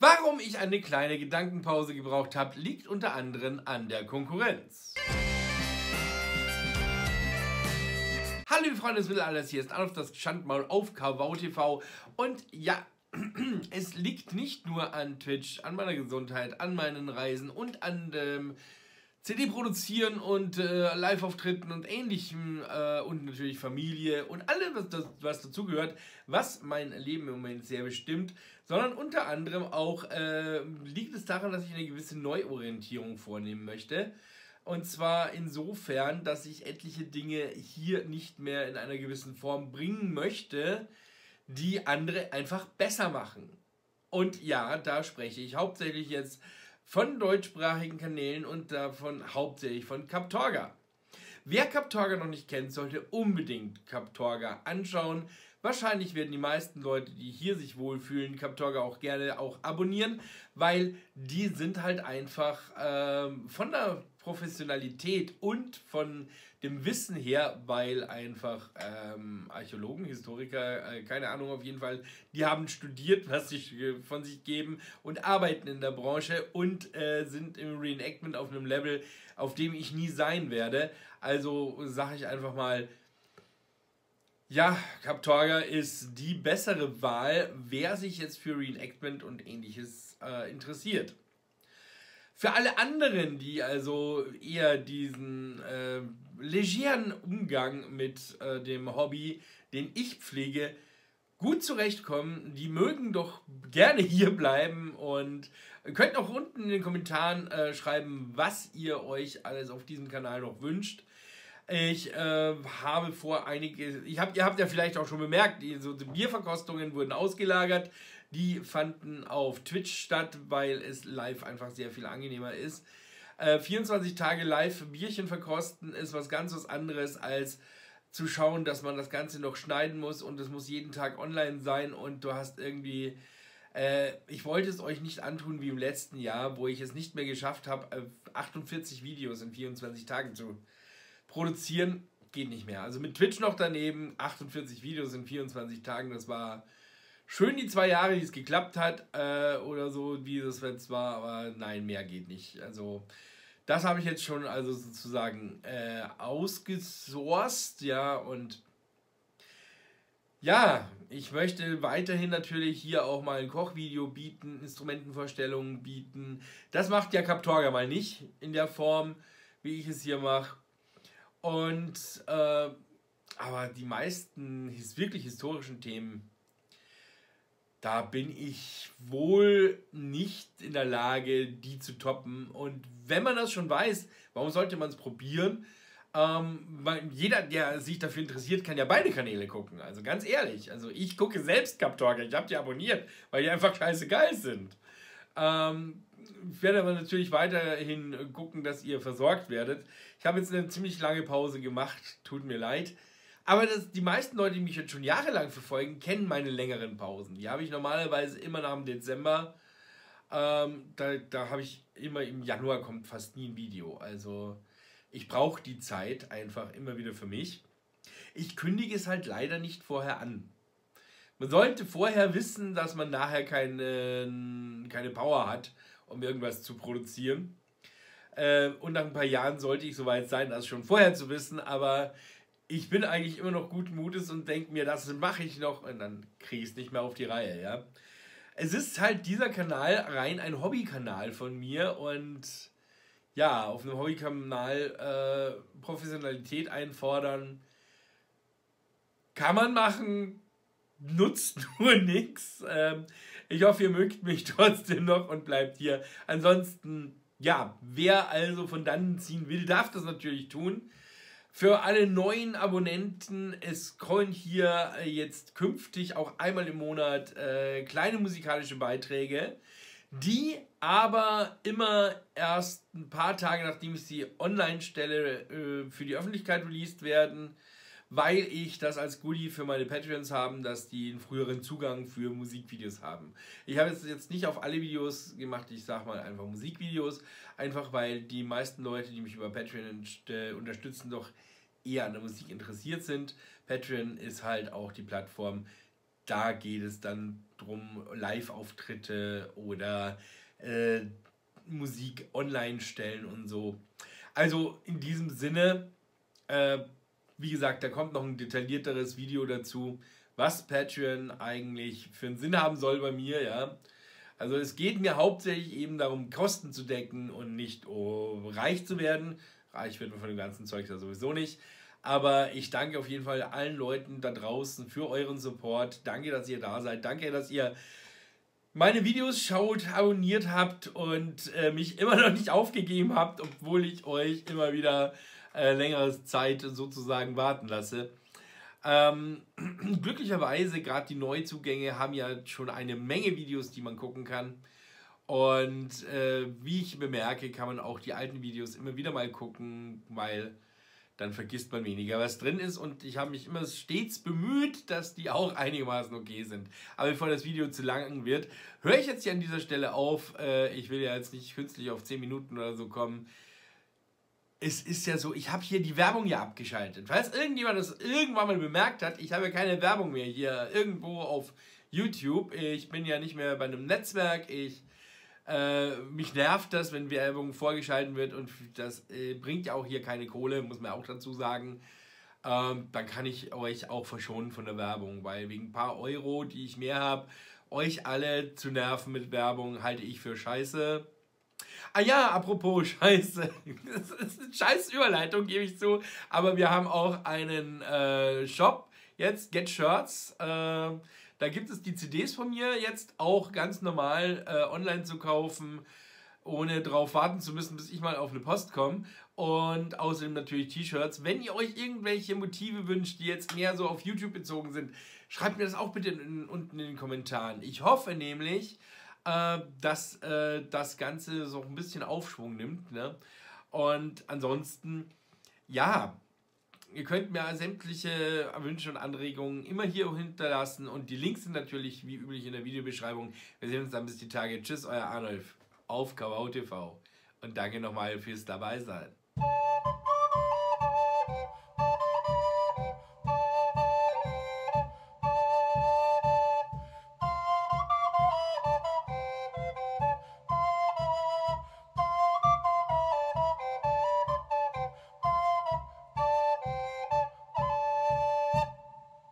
Warum ich eine kleine Gedankenpause gebraucht habe, liegt unter anderem an der Konkurrenz. Hallo liebe Freunde des Mittelalters, hier ist Arnulf das Schandmaul auf KWTV und ja, es liegt nicht nur an Twitch, an meiner Gesundheit, an meinen Reisen und an CD-Produzieren und Live-Auftritten und Ähnlichem und natürlich Familie und allem, was dazugehört, was mein Leben im Moment sehr bestimmt, sondern unter anderem auch liegt es daran, dass ich eine gewisse Neuorientierung vornehmen möchte. Und zwar insofern, dass ich etliche Dinge hier nicht mehr in einer gewissen Form bringen möchte, die andere einfach besser machen. Und ja, da spreche ich hauptsächlich jetzt von deutschsprachigen Kanälen und davon hauptsächlich von Kaptorga. Wer Kaptorga noch nicht kennt, sollte unbedingt Kaptorga anschauen. Wahrscheinlich werden die meisten Leute, die hier sich wohlfühlen, Kaptorga auch gerne abonnieren, weil die sind halt einfach von der Professionalität und von dem Wissen her, weil einfach Archäologen, Historiker, keine Ahnung, auf jeden Fall, die haben studiert, was sie von sich geben und arbeiten in der Branche und sind im Reenactment auf einem Level, auf dem ich nie sein werde. Also sage ich einfach mal, ja, Kaptorga ist die bessere Wahl, wer sich jetzt für Reenactment und Ähnliches interessiert. Für alle anderen, die also eher diesen legeren Umgang mit dem Hobby, den ich pflege, gut zurechtkommen, die mögen doch gerne hier bleiben und könnt auch unten in den Kommentaren schreiben, was ihr euch alles auf diesem Kanal noch wünscht. Ich habe vor ihr habt ja vielleicht auch schon bemerkt, die Bierverkostungen wurden ausgelagert. Die fanden auf Twitch statt, weil es live einfach sehr viel angenehmer ist. 24 Tage live Bierchen verkosten ist was ganz anderes als zu schauen, dass man das Ganze noch schneiden muss und es muss jeden Tag online sein und du hast irgendwie... ich wollte es euch nicht antun wie im letzten Jahr, wo ich es nicht mehr geschafft habe, 48 Videos in 24 Tagen zu produzieren. Geht nicht mehr. Also mit Twitch noch daneben, 48 Videos in 24 Tagen, das war schön die 2 Jahre, die es geklappt hat, oder so, wie das jetzt war, aber nein, mehr geht nicht. Also das habe ich jetzt schon also sozusagen ausgesourced, ja, und ja, ich möchte weiterhin natürlich hier auch mal ein Kochvideo bieten, Instrumentenvorstellungen bieten. Das macht ja Kaptorga mal nicht in der Form, wie ich es hier mache. Und aber die meisten wirklich historischen Themen, da bin ich wohl nicht in der Lage, die zu toppen. Und wenn man das schon weiß, warum sollte man es probieren? Jeder, der sich dafür interessiert, kann ja beide Kanäle gucken. Also ganz ehrlich, also ich gucke selbst Kaptorga, ich habe die abonniert, weil die einfach scheiße geil sind. Ich werde aber natürlich weiterhin gucken, dass ihr versorgt werdet. Ich habe jetzt eine ziemlich lange Pause gemacht, tut mir leid. Aber die meisten Leute, die mich jetzt schon jahrelang verfolgen, kennen meine längeren Pausen. Die habe ich normalerweise immer nach dem Dezember. Da habe ich immer im Januar kommt fast nie ein Video. Also ich brauche die Zeit einfach immer wieder für mich. Ich kündige es halt leider nicht vorher an. Man sollte vorher wissen, dass man nachher keine Power hat, um irgendwas zu produzieren. Und nach ein paar Jahren sollte ich soweit sein, das schon vorher zu wissen, aber ich bin eigentlich immer noch guten Mutes und denke mir, das mache ich noch und dann kriege ich es nicht mehr auf die Reihe, ja. Es ist halt dieser Kanal rein ein Hobbykanal von mir und ja, auf einem Hobbykanal Professionalität einfordern kann man machen, nutzt nur nichts. Ich hoffe, ihr mögt mich trotzdem noch und bleibt hier. Ansonsten, ja, wer also von dannen ziehen will, darf das natürlich tun. Für alle neuen Abonnenten, es kommen hier jetzt künftig auch einmal im Monat kleine musikalische Beiträge, die aber immer erst ein paar Tage, nachdem ich sie online stelle, für die Öffentlichkeit released werden, weil ich das als Goodie für meine Patreons habe, dass die einen früheren Zugang für Musikvideos haben. Ich habe es jetzt nicht auf alle Videos gemacht, ich sage mal einfach Musikvideos, einfach weil die meisten Leute, die mich über Patreon unterstützen, doch eher an der Musik interessiert sind. Patreon ist halt auch die Plattform, da geht es dann drum, Live-Auftritte oder Musik online stellen und so. Also in diesem Sinne, wie gesagt, da kommt noch ein detaillierteres Video dazu, was Patreon eigentlich für einen Sinn haben soll bei mir, ja. Also es geht mir hauptsächlich eben darum, Kosten zu decken und nicht reich zu werden. Reich wird man von dem ganzen Zeug ja sowieso nicht. Aber ich danke auf jeden Fall allen Leuten da draußen für euren Support. Danke, dass ihr da seid. Danke, dass ihr meine Videos schaut, abonniert habt und mich immer noch nicht aufgegeben habt, obwohl ich euch immer wieder längere Zeit sozusagen warten lasse. Glücklicherweise, gerade die Neuzugänge haben ja schon eine Menge Videos, die man gucken kann. Und wie ich bemerke, kann man auch die alten Videos immer wieder mal gucken, weil dann vergisst man weniger, was drin ist. Und ich habe mich immer stets bemüht, dass die auch einigermaßen okay sind. Aber bevor das Video zu lang wird, höre ich jetzt hier an dieser Stelle auf. Ich will ja jetzt nicht künstlich auf 10 Minuten oder so kommen. Es ist ja so, ich habe hier die Werbung ja abgeschaltet. Falls irgendjemand das irgendwann mal bemerkt hat, ich habe ja keine Werbung mehr hier irgendwo auf YouTube. Ich bin ja nicht mehr bei einem Netzwerk. Mich nervt das, wenn Werbung vorgeschaltet wird und das bringt ja auch hier keine Kohle, muss man auch dazu sagen. Dann kann ich euch auch verschonen von der Werbung, weil wegen ein paar Euro, die ich mehr habe, euch alle zu nerven mit Werbung, halte ich für scheiße. Ah ja, apropos Scheiße. Das ist eine scheiß Überleitung, gebe ich zu. Aber wir haben auch einen Shop jetzt, Get Shirts. Da gibt es die CDs von mir jetzt auch ganz normal online zu kaufen, ohne drauf warten zu müssen, bis ich mal auf eine Post komme. Und außerdem natürlich T-Shirts. Wenn ihr euch irgendwelche Motive wünscht, die jetzt mehr so auf YouTube bezogen sind, schreibt mir das auch bitte unten in den Kommentaren. Ich hoffe nämlich, dass das Ganze so ein bisschen Aufschwung nimmt. Ne? Und ansonsten, ja, ihr könnt mir sämtliche Wünsche und Anregungen immer hier hinterlassen. Und die Links sind natürlich wie üblich in der Videobeschreibung. Wir sehen uns dann bis die Tage. Tschüss, euer Arnulf auf Kawau TV. Und danke nochmal fürs Dabeisein.